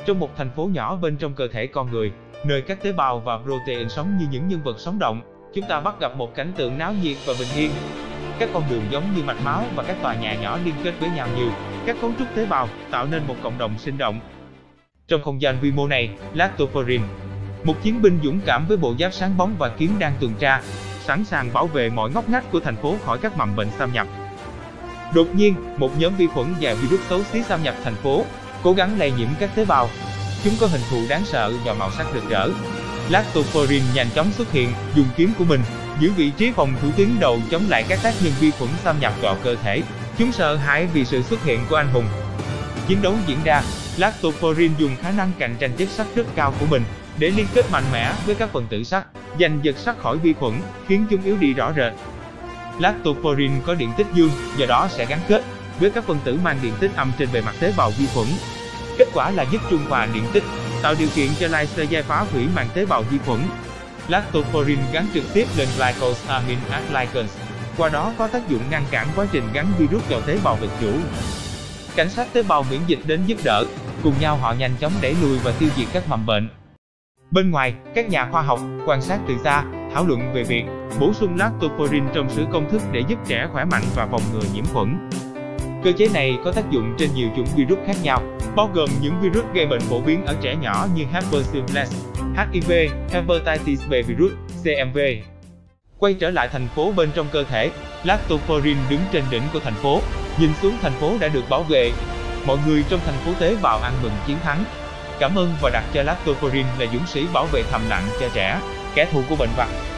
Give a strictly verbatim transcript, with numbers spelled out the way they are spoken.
Trong một thành phố nhỏ bên trong cơ thể con người, nơi các tế bào và protein sống như những nhân vật sống động, chúng ta bắt gặp một cảnh tượng náo nhiệt và bình yên. Các con đường giống như mạch máu và các tòa nhà nhỏ liên kết với nhau như các cấu trúc tế bào, tạo nên một cộng đồng sinh động. Trong không gian vi mô này, Lactoferrin, một chiến binh dũng cảm với bộ giáp sáng bóng và kiếm đang tuần tra, sẵn sàng bảo vệ mọi ngóc ngách của thành phố khỏi các mầm bệnh xâm nhập. Đột nhiên, một nhóm vi khuẩn và virus xấu xí xâm nhập thành phố, cố gắng lây nhiễm các tế bào. Chúng có hình thù đáng sợ và màu sắc rực rỡ. Lactoferrin nhanh chóng xuất hiện, dùng kiếm của mình giữ vị trí phòng thủ tuyến đầu chống lại các tác nhân vi khuẩn xâm nhập vào cơ thể. Chúng sợ hãi vì sự xuất hiện của anh hùng. Chiến đấu diễn ra, Lactoferrin dùng khả năng cạnh tranh chất sắt rất cao của mình để liên kết mạnh mẽ với các phần tử sắt, giành giật sắt khỏi vi khuẩn, khiến chúng yếu đi rõ rệt. Lactoferrin có điện tích dương, do đó sẽ gắn kết với các phân tử mang điện tích âm trên bề mặt tế bào vi khuẩn. Kết quả là giúp trung hòa điện tích, tạo điều kiện cho lysozyme phá hủy màng tế bào vi khuẩn. Lactoferrin gắn trực tiếp lên glycosamine glycans, qua đó có tác dụng ngăn cản quá trình gắn virus vào tế bào vật chủ. Cảnh sát tế bào miễn dịch đến giúp đỡ, cùng nhau họ nhanh chóng đẩy lùi và tiêu diệt các mầm bệnh. Bên ngoài, các nhà khoa học quan sát từ xa, thảo luận về việc bổ sung Lactoferrin trong sữa công thức để giúp trẻ khỏe mạnh và phòng ngừa nhiễm khuẩn. Cơ chế này có tác dụng trên nhiều chủng virus khác nhau, bao gồm những virus gây bệnh phổ biến ở trẻ nhỏ như herpes simplex, H I V, hepatitis B virus, C M V. Quay trở lại thành phố bên trong cơ thể, Lactoferrin đứng trên đỉnh của thành phố, nhìn xuống thành phố đã được bảo vệ. Mọi người trong thành phố tế bào ăn mừng chiến thắng. Cảm ơn và đặt cho Lactoferrin là dũng sĩ bảo vệ thầm lặng cho trẻ, kẻ thù của bệnh vặt.